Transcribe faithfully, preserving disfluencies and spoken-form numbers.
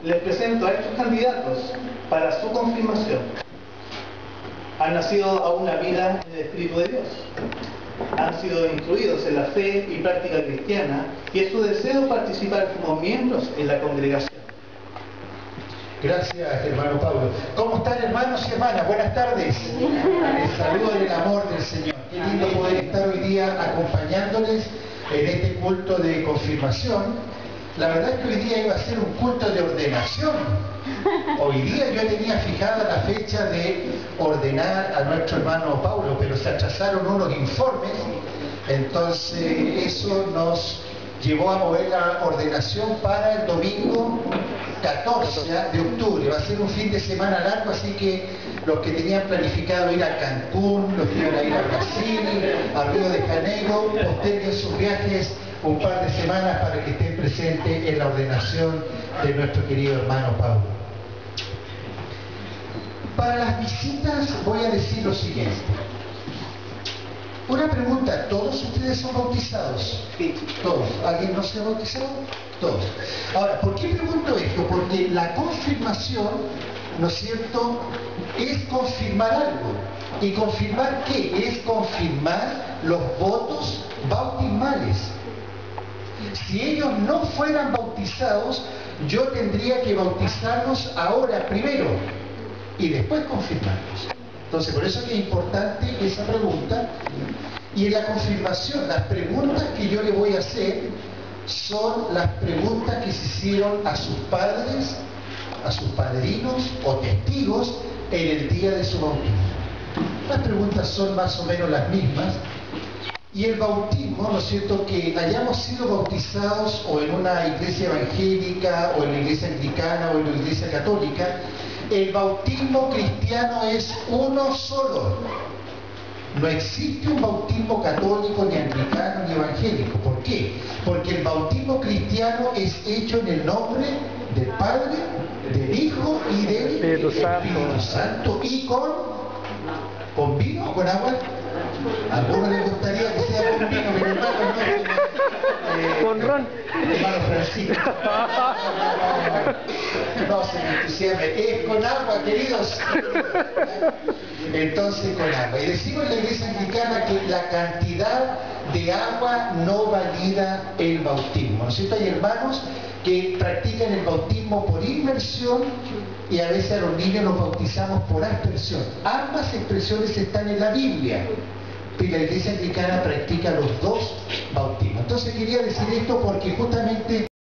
Les presento a estos candidatos para su confirmación. Han nacido a una vida en el Espíritu de Dios. Han sido instruidos en la fe y práctica cristiana y es su deseo participar como miembros en la congregación. Gracias, hermano Pablo. ¿Cómo están, hermanos y hermanas? Buenas tardes. Les saludo en el amor del Señor. Qué lindo poder estar hoy día acompañándoles en este culto de confirmación. La verdad es que hoy día iba a ser un culto de ordenación. Hoy día yo tenía fijada la fecha de ordenar a nuestro hermano Pablo, pero se atrasaron unos informes, entonces eso nos llevó a mover la ordenación para el domingo catorce de octubre. Va a ser un fin de semana largo, así que los que tenían planificado ir a Cancún, los que iban a ir a Brasil, a Río de Janeiro, posterguen sus viajes un par de semanas para que estén presentes en la ordenación de nuestro querido hermano Pablo. Para las visitas voy a decir lo siguiente. Una pregunta, ¿todos ustedes son bautizados? Sí. ¿Todos? ¿Alguien no se ha bautizado? Todos. Ahora, ¿por qué pregunto esto? Porque la confirmación, ¿no es cierto?, es confirmar algo. ¿Y confirmar qué? Es confirmar los votos bautismales. Si ellos no fueran bautizados, yo tendría que bautizarlos ahora primero y después confirmarlos. Entonces, por eso es que es importante esa pregunta. Y en la confirmación, las preguntas que yo le voy a hacer son las preguntas que se hicieron a sus padres, a sus padrinos o testigos en el día de su bautismo. Las preguntas son más o menos las mismas. Y el bautismo, ¿no es cierto?, que hayamos sido bautizados o en una iglesia evangélica, o en la iglesia anglicana, o en la iglesia católica, el bautismo cristiano es uno solo. No existe un bautismo católico, ni anglicano, ni evangélico. ¿Por qué? Porque el bautismo cristiano es hecho en el nombre del Padre, del Hijo y del Espíritu Santo. Espíritu Santo. ¿Y con, con vino o con agua? A algunos les gustaría que sea con vino, pero hermano, no. Eh, con ron. Hermano Francisco. No se me entusiasme. Es con agua, queridos. Entonces, con agua. Y decimos en la iglesia anglicana que la cantidad de agua no valida el bautismo. ¿No es cierto? Hay hermanos que practican el bautismo por inmersión y a veces a los niños los bautizamos por aspersión. Ambas expresiones están en la Biblia. Y la iglesia anglicana practica los dos bautismos. Entonces quería decir esto porque justamente